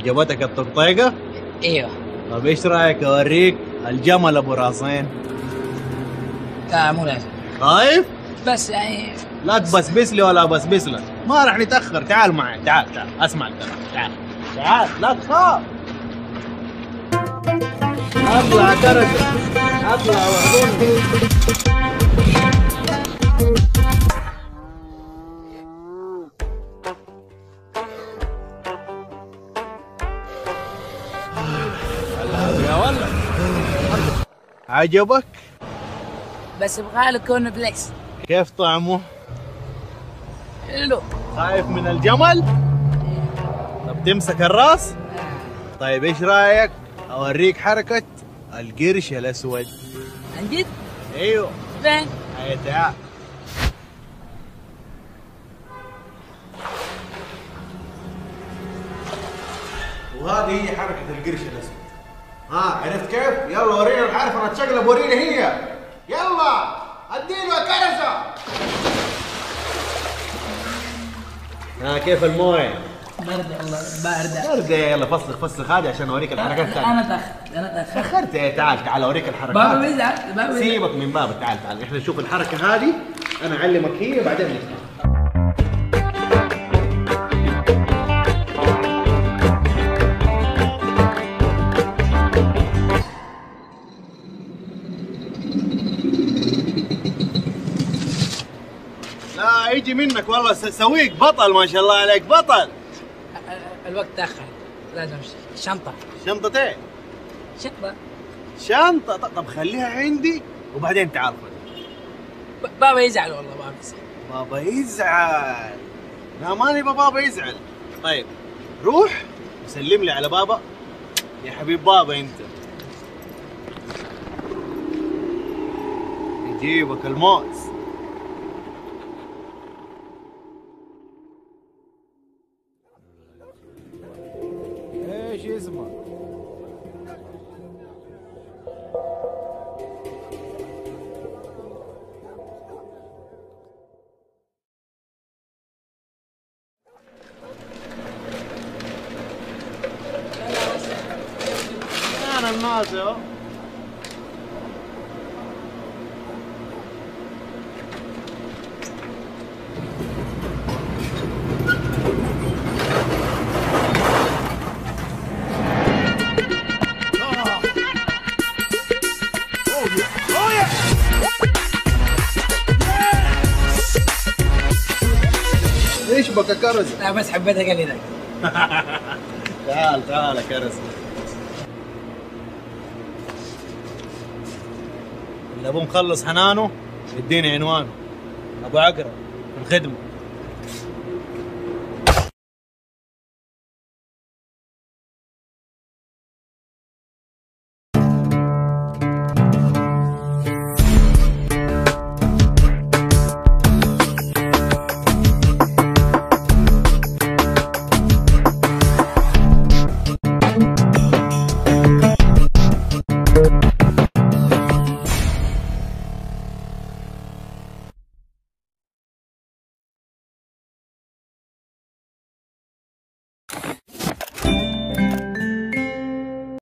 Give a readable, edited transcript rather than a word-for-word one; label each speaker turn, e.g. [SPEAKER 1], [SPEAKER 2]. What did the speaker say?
[SPEAKER 1] عجبتك الطقطيقة؟
[SPEAKER 2] ايوه.
[SPEAKER 1] طب ايش رايك اوريك الجمل ابو راسين؟
[SPEAKER 2] لا مو لازم.
[SPEAKER 1] خايف؟
[SPEAKER 2] بس يعني
[SPEAKER 1] لا تبسبس لي ولا بسبس لك، ما راح نتاخر، تعال معي، تعال تعال اسمع الكلام، تعال تعال لا تخاف. اطلع كرزة، اطلع وحضني. يا ولد عجبك؟
[SPEAKER 2] بس يبغى له كورن فليكس.
[SPEAKER 1] كيف طعمه؟
[SPEAKER 2] حلو.
[SPEAKER 1] خايف من الجمل؟ طب تمسك الراس؟ طيب ايش رايك اوريك حركة القرش الاسود؟
[SPEAKER 2] عن جد؟
[SPEAKER 1] ايوه.
[SPEAKER 2] فين؟
[SPEAKER 1] هيا تعال. وهذه هي حركة القرش الاسود. عرفت كيف؟ يلا ورينا الحرف، انا اتشقلب ورينا هي. يلا اديله يا كرزة. كيف المويه؟
[SPEAKER 2] باردة والله باردة.
[SPEAKER 1] باردة. يلا فسخ هذه عشان اوريك الحركات الثانية.
[SPEAKER 2] انا
[SPEAKER 1] تأخرت. تعال اوريك الحركات.
[SPEAKER 2] بابا بيزعل.
[SPEAKER 1] سيبك من بابا، تعال احنا نشوف الحركة هذه، انا اعلمك هي بعدين نسمع. لا يجي منك والله، سويك بطل ما شاء الله عليك، بطل.
[SPEAKER 2] الوقت تأخر لازم امشي.
[SPEAKER 1] شنطة ايه؟ شنطة. طب خليها عندي وبعدين تعال خذ.
[SPEAKER 2] بابا يزعل والله.
[SPEAKER 1] بابا يزعل؟ لا ما نبغى بابا يزعل. طيب روح وسلم لي على بابا يا حبيب بابا، انت يجيبك الموز. ايش اسمك؟ انا الناس اهو. ايش بك يا كرز؟
[SPEAKER 2] لا بس حبيت اقلدك.
[SPEAKER 1] تعال يا كرز. اللي ابو مخلص حنانه يديني عنوانه. ابو عقرب في الخدمه.